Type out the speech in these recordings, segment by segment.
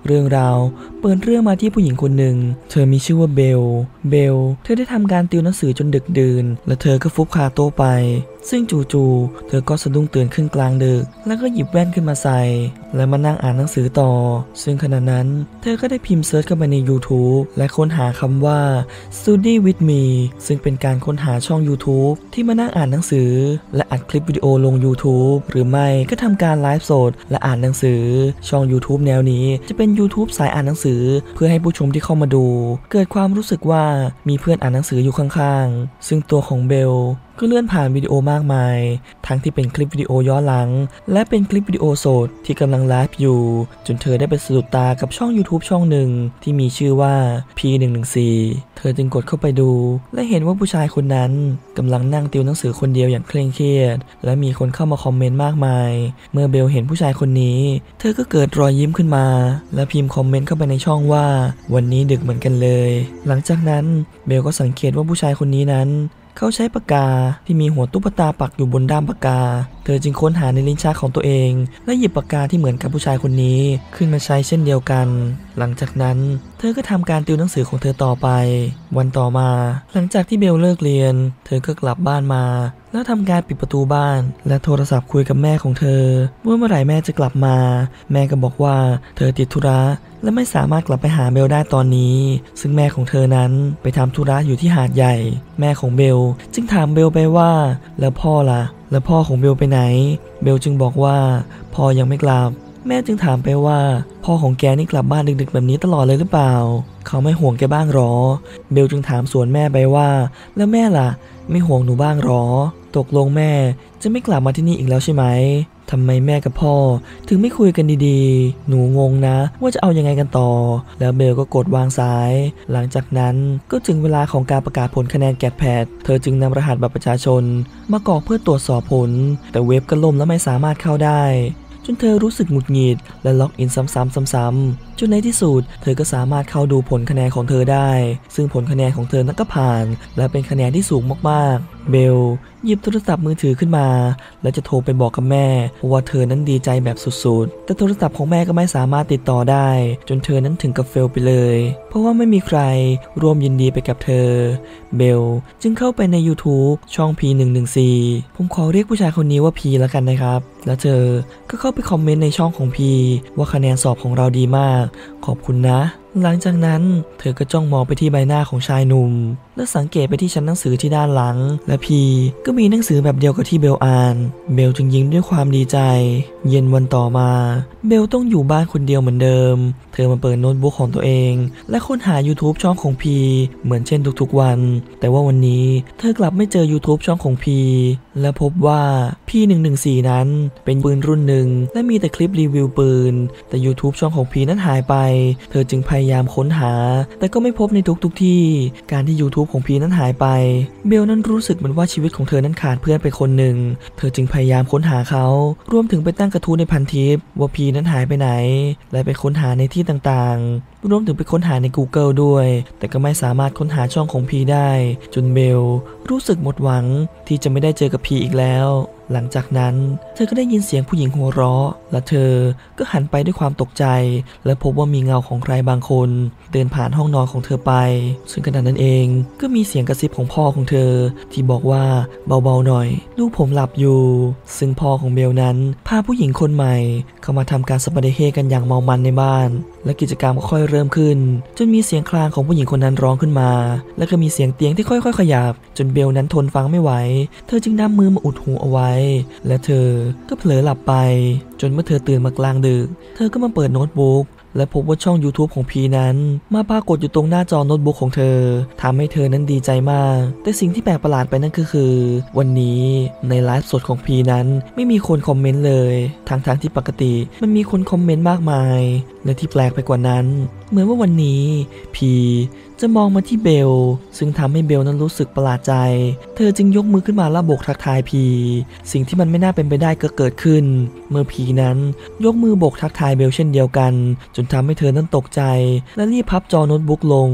เรื่องราวเปิดเรื่องมาที่ผู้หญิงคนหนึ่งเธอมีชื่อว่าเบลเธอได้ทำการติวหนังสือจนดึกดื่นและเธอก็ฟุบคาโต๊ะไปซึ่งจู่ๆเธอก็สะดุ้งตื่นขึ้นกลางดึกแล้วก็หยิบแว่นขึ้นมาใส่และมานั่งอ่านหนังสือต่อซึ่งขณะนั้นเธอก็ได้พิมพ์เซิร์ชเข้าไปใน YouTube และค้นหาคำว่า Study with me ซึ่งเป็นการค้นหาช่อง YouTube ที่มานั่งอ่านหนังสือและอัดคลิปวิดีโอลง YouTube หรือไม่ก็ทำการไลฟ์สดและอ่านหนังสือช่อง YouTube แนวนี้จะเป็น YouTube สายอ่านหนังสือเพื่อให้ผู้ชมที่เข้ามาดูเกิดความรู้สึกว่ามีเพื่อนอ่านหนังสืออยู่ข้างๆซึ่งตัวของเบลก็เลื่อนผ่านวิดีโอมากมายทั้งที่เป็นคลิปวิดีโอย้อนหลังและเป็นคลิปวิดีโอสดที่กำลังไลฟ์อยู่จนเธอได้ไปสะดุดตากับช่อง YouTube ช่องหนึ่งที่มีชื่อว่า P114 เธอจึงกดเข้าไปดูและเห็นว่าผู้ชายคนนั้นกำลังนั่งติวหนังสือคนเดียวอย่างเคร่งเครียดและมีคนเข้ามาคอมเมนต์มากมายเมื่อเบลเห็นผู้ชายคนนี้เธอก็เกิดรอยยิ้มขึ้นมาและพิมพ์คอมเมนต์เข้าไปในช่องว่าวันนี้ดึกเหมือนกันเลยหลังจากนั้นเบลก็สังเกตว่าผู้ชายคนนี้นั้นเขาใช้ปากกาที่มีหัวตุ๊กตาปักอยู่บนด้ามปากกาเธอจึงค้นหาในลิ้นชักของตัวเองและหยิบปากกาที่เหมือนกับผู้ชายคนนี้ขึ้นมาใช้เช่นเดียวกันหลังจากนั้นเธอก็ทำการติวหนังสือของเธอต่อไปวันต่อมาหลังจากที่เบลเลิกเรียนเธอก็กลับบ้านมาแล้วทำการปิดประตูบ้านและโทรศัพท์คุยกับแม่ของเธอว่าเมื่อไหร่แม่จะกลับมาแม่ก็บอกว่าเธอติดธุระและไม่สามารถกลับไปหาเบลได้ตอนนี้ซึ่งแม่ของเธอนั้นไปทำธุระอยู่ที่หาดใหญ่แม่ของเบลจึงถามเบลไปว่าแล้วพ่อล่ะแล้วพ่อของเบลไปไหนเบลจึงบอกว่าพ่อยังไม่กลับแม่จึงถามไปว่าพ่อของแกนี่กลับบ้านดึกๆแบบนี้ตลอดเลยหรือเปล่าเขาไม่ห่วงแกบ้างหรอเบลจึงถามสวนแม่ไปว่าแล้วแม่ล่ะไม่ห่วงหนูบ้างหรอตกลงแม่จะไม่กลับมาที่นี่อีกแล้วใช่ไหมทำไมแม่กับพ่อถึงไม่คุยกันดีๆหนูงงนะว่าจะเอายังไงกันต่อแล้วเบลก็กดวางสายหลังจากนั้นก็ถึงเวลาของการประกาศผลคะแนนแกดแพดเธอจึงนำรหัสบัตรประชาชนมากรอกเพื่อตรวจสอบผลแต่เว็บก็ล่มและไม่สามารถเข้าได้จนเธอรู้สึกหงุดหงิดและล็อกอินซ้ำๆจนในที่สุดเธอก็สามารถเข้าดูผลคะแนนของเธอได้ซึ่งผลคะแนนของเธอนั้นก็ผ่านและเป็นคะแนนที่สูงมากๆเบลหยิบโทรศัพท์มือถือขึ้นมาและจะโทรไปบอกกับแม่ว่าเธอนั้นดีใจแบบสุดๆแต่โทรศัพท์ของแม่ก็ไม่สามารถติดต่อได้จนเธอนั้นถึงกับเฟลไปเลยเพราะว่าไม่มีใครร่วมยินดีไปกับเธอเบลจึงเข้าไปใน YouTube ช่อง P114 ผมขอเรียกผู้ชายคนนี้ว่า P แล้วกันนะครับแล้วเธอก็เข้าไปคอมเมนต์ในช่องของ P ว่าคะแนนสอบของเราดีมากขอบคุณนะหลังจากนั้นเธอก็จ้องมองไปที่ใบหน้าของชายหนุ่มและสังเกตไปที่ชั้นหนังสือที่ด้านหลังและพีก็มีหนังสือแบบเดียวกับที่เบลอ่านเบลจึงยิ้มด้วยความดีใจเย็นวันต่อมาเบลต้องอยู่บ้านคนเดียวเหมือนเดิมเธอมาเปิดโน้ตบุ๊กของตัวเองและค้นหา YouTube ช่องของพีเหมือนเช่นทุกๆวันแต่ว่าวันนี้เธอกลับไม่เจอ YouTube ช่องของพีและพบว่า P114 นั้นเป็นปืนรุ่นหนึ่งและมีแต่คลิปรีวิวปืนแต่ YouTube ช่องของพีนั้นหายไปเธอจึงพยายามค้นหาแต่ก็ไม่พบในทุกที่การที่ YouTube ของพีนั้นหายไปเบลนั้นรู้สึกเหมือนว่าชีวิตของเธอนั้นขาดเพื่อนไปคนหนึ่งเธอจึงพยายามค้นหาเขารวมถึงไปตั้งกระทู้ในพันทิปว่าพีนั้นหายไปไหนและไปค้นหาในที่ต่างๆรวมถึงไปค้นหาใน Google ด้วยแต่ก็ไม่สามารถค้นหาช่องของพีได้จนเบลรู้สึกหมดหวังที่จะไม่ได้เจอกับพีอีกแล้วหลังจากนั้นเธอก็ได้ยินเสียงผู้หญิงหัวเราะและเธอก็หันไปด้วยความตกใจและพบว่ามีเงาของใครบางคนเดินผ่านห้องนอนของเธอไปซึ่งขณะนั้นเองก็มีเสียงกระซิบของพ่อของเธอที่บอกว่าเบาๆหน่อยลูกผมหลับอยู่ซึ่งพ่อของเบลนั้นพาผู้หญิงคนใหม่เข้ามาทำการสปาเดเฮกันอย่างเมามันในบ้านและกิจกรรมก็ค่อยเริ่มขึ้นจนมีเสียงคลางของผู้หญิงคนนั้นร้องขึ้นมาและก็มีเสียงเตียงที่ค่อยๆขยับจนเบลนั้นทนฟังไม่ไหวเธอจึงนำมือมาอุดหูเอาไว้และเธอก็เผลอหลับไปจนเมื่อเธอตื่นมากลางดึกเธอก็มาเปิดโน้ตบุ๊กและพบว่าช่อง YouTube ของพีนั้นมาปรากฏอยู่ตรงหน้าจอโน้ตบุ๊กของเธอทำให้เธอนั้นดีใจมากแต่สิ่งที่แปลกประหลาดไปนั่นก็คือวันนี้ในไลฟ์สดของพีนั้นไม่มีคนคอมเมนต์เลยทั้งที่ปกติมันมีคนคอมเมนต์มากมายและที่แปลกไปกว่านั้นเหมือนว่าวันนี้พีจะมองมาที่เบลซึ่งทำให้เบลนั้นรู้สึกประหลาดใจเธอจึงยกมือขึ้นมาและโบกทักทายพีสิ่งที่มันไม่น่าเป็นไปได้ก็เกิดขึ้นเมื่อพีนั้นยกมือโบกทักทายเบลเช่นเดียวกันจนทำให้เธอนั้นตกใจและรีบพับจอโน้ตบุ๊กลง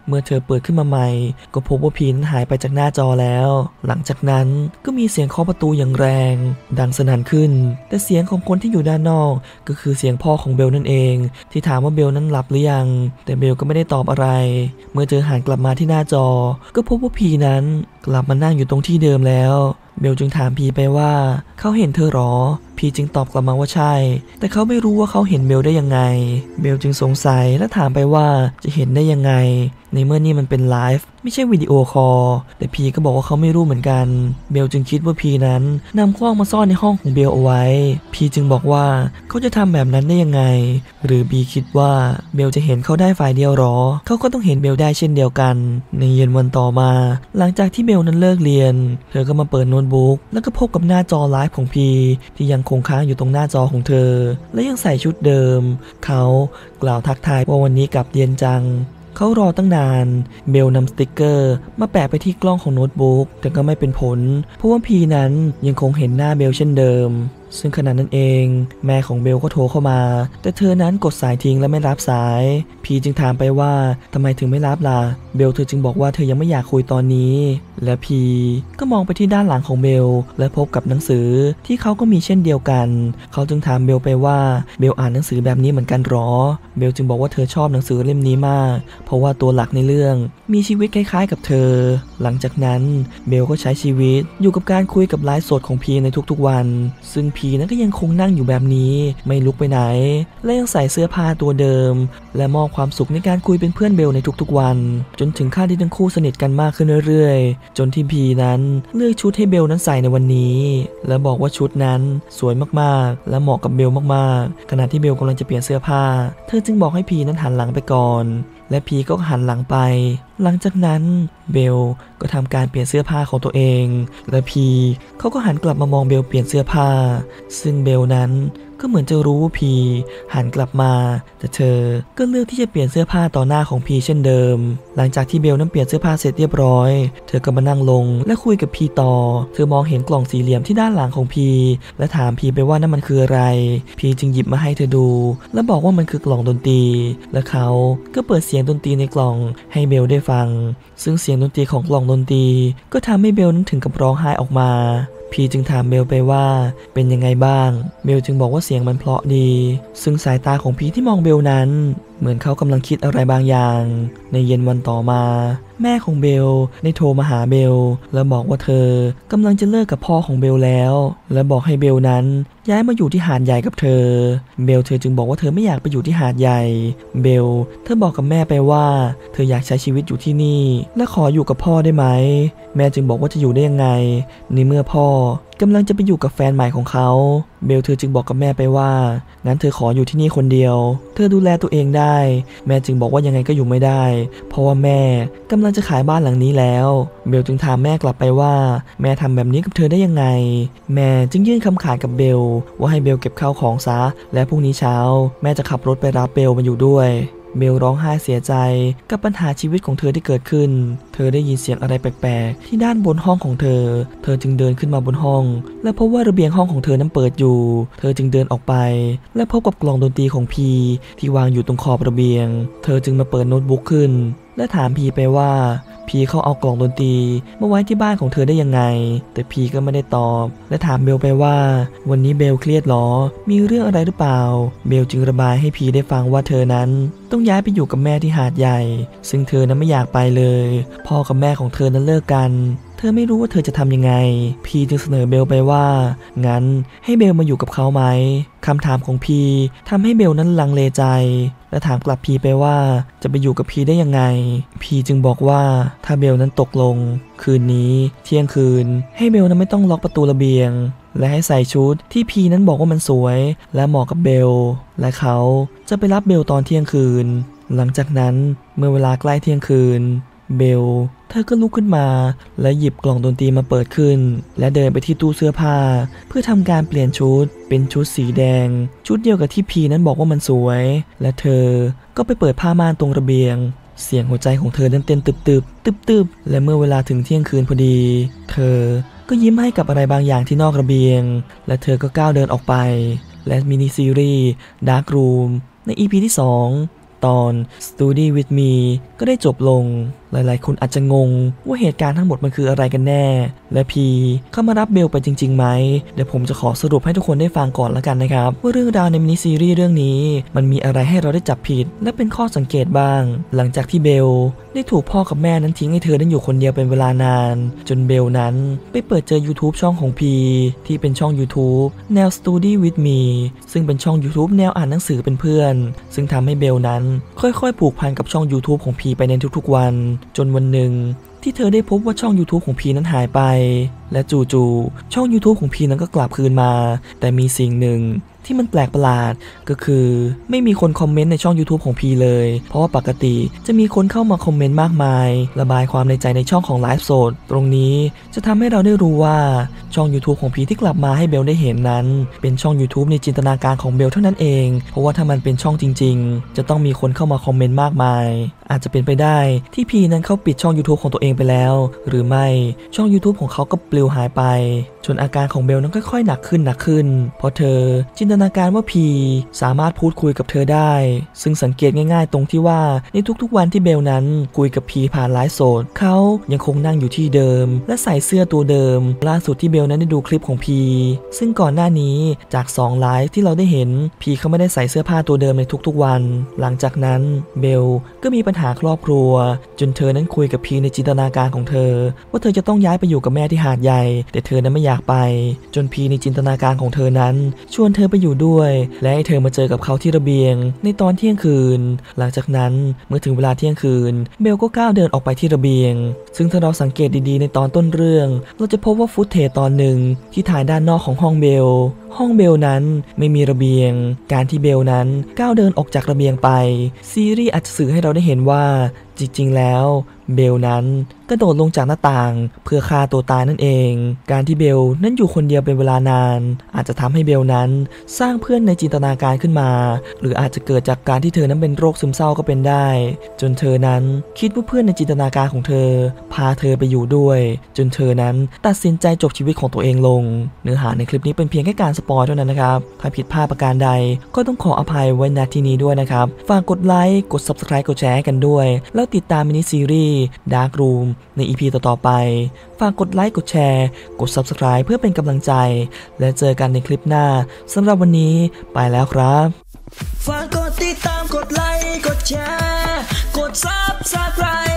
เมื่อเธอเปิดขึ้นมาใหม่ก็พบว่าพีนั้นหายไปจากหน้าจอแล้วหลังจากนั้นก็มีเสียงเคาะประตูอย่างแรงดังสนั่นขึ้นแต่เสียงของคนที่อยู่ด้านนอกก็คือเสียงพ่อของเบลนั่นเองที่ถามว่าเบลนั้นหลับหรือยังแต่เบลก็ไม่ได้ตอบอะไรเมื่อเธอหันกลับมาที่หน้าจอก็พบว่าพีนั้นกลับมานั่งอยู่ตรงที่เดิมแล้วเบลจึงถามพีไปว่าเขาเห็นเธอหรอพีจึงตอบกลับมาว่าใช่แต่เขาไม่รู้ว่าเขาเห็นเบลได้ยังไงเบลจึงสงสัยและถามไปว่าจะเห็นได้ยังไงในเมื่อนี่มันเป็นไลฟ์ไม่ใช่วิดีโอคอลแต่พีก็บอกว่าเขาไม่รู้เหมือนกันเบลจึงคิดว่าพีนั้นนำกล้องมาซ่อนในห้องของเบลเอาไว้พีจึงบอกว่าเขาจะทำแบบนั้นได้ยังไงหรือบีคิดว่าเบลจะเห็นเขาได้ฝ่ายเดียวหรอเขาก็ต้องเห็นเบลได้เช่นเดียวกันในเย็นวันต่อมาหลังจากที่เบลนั้นเลิกเรียนเธอก็มาเปิดโน้ตบุ๊กแล้วก็พบกับหน้าจอไลฟ์ของพีที่ยังคงค้างอยู่ตรงหน้าจอของเธอและยังใส่ชุดเดิมเขากล่าวทักทายว่าวันนี้กลับเย็นจังเขารอตั้งนานเบลนำสติกเกอร์มาแปะไปที่กล้องของโน้ตบุ๊กแต่ก็ไม่เป็นผลเพราะว่าพีนั้นยังคงเห็นหน้าเบลเช่นเดิมซึ่งขณะนั้นเองแม่ของเบลก็โทรเข้ามาแต่เธอนั้นกดสายทิ้งและไม่รับสายพีจึงถามไปว่าทำไมถึงไม่รับล่ะเบลเธอจึงบอกว่าเธอยังไม่อยากคุยตอนนี้และพีก็มองไปที่ด้านหลังของเบลและพบกับหนังสือที่เขาก็มีเช่นเดียวกันเขาจึงถามเบลไปว่าเบลอ่านหนังสือแบบนี้เหมือนกันหรอเบลจึงบอกว่าเธอชอบหนังสือเล่มนี้มากเพราะว่าตัวหลักในเรื่องมีชีวิตคล้ายๆกับเธอหลังจากนั้นเบลก็ใช้ชีวิตอยู่กับการคุยกับไลฟ์สดของพีในทุกๆวันซึ่งพีนั้นก็ยังคงนั่งอยู่แบบนี้ไม่ลุกไปไหนและยังใส่เสื้อผ้าตัวเดิมและมอบความสุขในการคุยเป็นเพื่อนเบลในทุกๆวันจนถึงขั้นที่ทั้งคู่สนิทกันมากขึ้นเรื่อยๆจนที่พีนั้นเลือกชุดให้เบลนั้นใส่ในวันนี้และบอกว่าชุดนั้นสวยมากๆและเหมาะกับเบลมากๆขณะที่เบลกำลังจะเปลี่ยนเสื้อผ้าเธอจึงบอกให้พีนั้นหันหลังไปก่อนและพีก็หันหลังไปหลังจากนั้นเบลก็ทำการเปลี่ยนเสื้อผ้าของตัวเองและพีเขาก็หันกลับมามองเบลเปลี่ยนเสื้อผ้าซึ่งเบลนั้นก็เหมือนจะรู้ว่าพีหันกลับมาแต่เธอก็เลือกที่จะเปลี่ยนเสื้อผ้าต่อหน้าของพีเช่นเดิมหลังจากที่เบลนั้นเปลี่ยนเสื้อผ้าเสร็จเรียบร้อยเธอก็มานั่งลงและคุยกับพีต่อเธอมองเห็นกล่องสี่เหลี่ยมที่ด้านหลังของพีและถามพีไปว่านั่นมันคืออะไรพีจึงหยิบมาให้เธอดูและบอกว่ามันคือกล่องดนตรีและเขาก็เปิดเสียงดนตรีในกล่องให้เบลได้ฟังซึ่งเสียงดนตรีของกล่องดนตรีก็ทำให้เบลนั้นถึงกับร้องไห้ออกมาพีจึงถามเบลไปว่าเป็นยังไงบ้างเบลจึงบอกว่าเสียงมันเพราะดีซึ่งสายตาของพีที่มองเบลนั้นเหมือนเขากำลังคิดอะไรบางอย่างในเย็นวันต่อมาแม่ของเบลได้โทรมาหาเบลและบอกว่าเธอกำลังจะเลิกกับพ่อของเบลแล้วและบอกให้เบลนั้นย้ายมาอยู่ที่หาดใหญ่กับเธอเบลเธอจึงบอกว่าเธอไม่อยากไปอยู่ที่หาดใหญ่เบลเธอบอกกับแม่ไปว่าเธออยากใช้ชีวิตอยู่ที่นี่และขออยู่กับพ่อได้ไหมแม่จึงบอกว่าจะอยู่ได้ยังไงในเมื่อพ่อกำลังจะไปอยู่กับแฟนใหม่ของเขาเบลเธอจึงบอกกับแม่ไปว่างั้นเธอขออยู่ที่นี่คนเดียวเธอดูแลตัวเองได้แม่จึงบอกว่ายังไงก็อยู่ไม่ได้เพราะว่าแม่กำลังจะขายบ้านหลังนี้แล้วเบลจึงถามแม่กลับไปว่าแม่ทำแบบนี้กับเธอได้ยังไงแม่จึงยื่นคำขาดกับเบลว่าให้เบลเก็บข้าวของซะและพรุ่งนี้เช้าแม่จะขับรถไปรับเบลมาอยู่ด้วยเบลร้องไห้เสียใจกับปัญหาชีวิตของเธอที่เกิดขึ้นเธอได้ยินเสียงอะไรแปลกๆที่ด้านบนห้องของเธอจึงเดินขึ้นมาบนห้องและพบว่าระเบียงห้องของเธอนั้นเปิดอยู่เธอจึงเดินออกไปและพบกับกล่องดนตรีของพีที่วางอยู่ตรงขอบระเบียงเธอจึงมาเปิดโน้ตบุ๊กขึ้นและถามพีไปว่าพีเขาเอากล่องดนตรีมาไว้ที่บ้านของเธอได้ยังไงแต่พีก็ไม่ได้ตอบและถามเบลไปว่าวันนี้เบลเครียดหรอมีเรื่องอะไรหรือเปล่าเบลจึงระบายให้พีได้ฟังว่าเธอนั้นต้องย้ายไปอยู่กับแม่ที่หาดใหญ่ซึ่งเธอนั้นไม่อยากไปเลยพ่อกับแม่ของเธอนั้นเลิกกันเธอไม่รู้ว่าเธอจะทำยังไงพีจึงเสนอเบลไปว่างั้นให้เบลมาอยู่กับเขาไหมคำถามของพีทำให้เบลนั้นลังเลใจและถามกลับพีไปว่าจะไปอยู่กับพีได้ยังไงพีจึงบอกว่าถ้าเบลนั้นตกลงคืนนี้เที่ยงคืนให้เบลนั้นไม่ต้องล็อกประตูระเบียงและให้ใส่ชุดที่พีนั้นบอกว่ามันสวยและเหมาะกับเบลและเขาจะไปรับเบลตอนเที่ยงคืนหลังจากนั้นเมื่อเวลาใกล้เที่ยงคืนเบลเธอก็ลุกขึ้นมาและหยิบกล่องดนตรีมาเปิดขึ้นและเดินไปที่ตู้เสื้อผ้าเพื่อทำการเปลี่ยนชุดเป็นชุดสีแดงชุดเดียวกับที่พีนั้นบอกว่ามันสวยและเธอก็ไปเปิดผ้าม่านตรงระเบียงเสียงหัวใจของเธอนั้นเต้นตึบและเมื่อเวลาถึงเที่ยงคืนพอดีเธอก็ยิ้มให้กับอะไรบางอย่างที่นอกระเบียงและเธอก็ก้าวเดินออกไปและมินิซีรีส์ Dark Room ใน EP ที่2 ตอน Study with me ก็ได้จบลงหลายๆคนอาจจะงงว่าเหตุการณ์ทั้งหมดมันคืออะไรกันแน่และพีเข้ามารับเบลไปจริงๆไหมเดี๋ยวผมจะขอสรุปให้ทุกคนได้ฟังก่อนแล้วกันนะครับว่าเรื่องราวในมินิซีรีส์เรื่องนี้มันมีอะไรให้เราได้จับผิดและเป็นข้อสังเกตบ้างหลังจากที่เบลได้ถูกพ่อกับแม่นั้นทิ้งให้เธอได้อยู่คนเดียวเป็นเวลานานจนเบลนั้นไปเปิดเจอ YouTube ช่องของพีที่เป็นช่อง YouTube แนว Study with me ซึ่งเป็นช่อง YouTube แนวอ่านหนังสือเป็นเพื่อนซึ่งทำให้เบลนั้นค่อยๆผูกพันกับช่อง YouTube ของพีไปในทุกๆวันจนวันหนึ่งที่เธอได้พบว่าช่อง YouTube ของพีนั้นหายไปและจู่ๆช่อง YouTube ของพีนั้นก็กลับคืนมาแต่มีสิ่งหนึ่งที่มันแปลกประหลาดก็คือไม่มีคนคอมเมนต์ในช่อง YouTube ของพีเลยเพราะว่าปกติจะมีคนเข้ามาคอมเมนต์มากมายระบายความในใจในช่องของไลฟ์สดตรงนี้จะทำให้เราได้รู้ว่าช่อง YouTube ของพีที่กลับมาให้เบลได้เห็นนั้นเป็นช่อง YouTube ในจินตนาการของเบลเท่านั้นเองเพราะว่าถ้ามันเป็นช่องจริงๆจะต้องมีคนเข้ามาคอมเมนต์มากมายอาจจะเป็นไปได้ที่พีนั้นเขาปิดช่อง YouTube ของตัวเองไปแล้วหรือไม่ช่อง YouTube ของเขาก็ปลิวหายไปจนอาการของเบลนั้นค่อยๆหนักขึ้นเพราะเธอจินตนาการว่าพีสามารถพูดคุยกับเธอได้ซึ่งสังเกตง่ายๆตรงที่ว่าในทุกๆวันที่เบลนั้นคุยกับพีผ่านไลฟ์สดเขายังคงนั่งอยู่ที่เดิมและใส่เสื้อตัวเดิมล่าสุดที่เบลนั้นได้ดูคลิปของพีซึ่งก่อนหน้านี้จาก2ไลฟ์ที่เราได้เห็นพีเขาไม่ได้ใส่เสื้อผ้าตัวเดิมในทุกๆวันหลังจากนั้นเบลก็มีปัญหาครอบครัวจนเธอนั้นคุยกับพีในจินตนาการของเธอว่าเธอจะต้องย้ายไปอยู่กับแม่ที่หาดใหญ่แต่เธอนั้นไม่อยากไปจนพีในจินตนาการของเธอนั้นชวนเธอไปอยู่ด้วยและให้เธอมาเจอกับเขาที่ระเบียงในตอนเที่ยงคืนหลังจากนั้นเมื่อถึงเวลาเที่ยงคืนเบลก็ก้าวเดินออกไปที่ระเบียงซึ่งถ้าเราสังเกตดีๆในตอนต้นเรื่องเราจะพบว่าฟุตเทจตอนหนึ่งที่ถ่ายด้านนอกของห้องเบลนั้นไม่มีระเบียงการที่เบลนั้นก้าวเดินออกจากระเบียงไปซีรีส์อาจจะสื่อให้เราได้เห็นว่าจริงๆแล้วเบลนั้นกระโดดลงจากหน้าต่างเพื่อฆ่าตัวตายนั่นเองการที่เบลนั้นอยู่คนเดียวเป็นเวลานานอาจจะทำให้เบลนั้นสร้างเพื่อนในจินตนาการขึ้นมาหรืออาจจะเกิดจากการที่เธอนั้นเป็นโรคซึมเศร้าก็เป็นได้จนเธอนั้นคิดว่าเพื่อนในจินตนาการของเธอพาเธอไปอยู่ด้วยจนเธอนั้นตัดสินใจจบชีวิตของตัวเองลงเนื้อหาในคลิปนี้เป็นเพียงแค่การสปอยเท่านั้นนะครับถ้าผิดพลาดประการใดก็ต้องขออภัยไว้ณที่นี้ด้วยนะครับฝากกดไลค์กด Subscribe กดแชร์กันด้วยแล้วติดตามมินิซีรีส์ Dark Room ใน EP ต่อๆไปฝากกดไลค์กดแชร์กด Subscribe เพื่อเป็นกำลังใจและเจอกันในคลิปหน้าสำหรับวันนี้ไปแล้วครับฝากกดติดตามกดไลค์กดแชร์กด Subscribe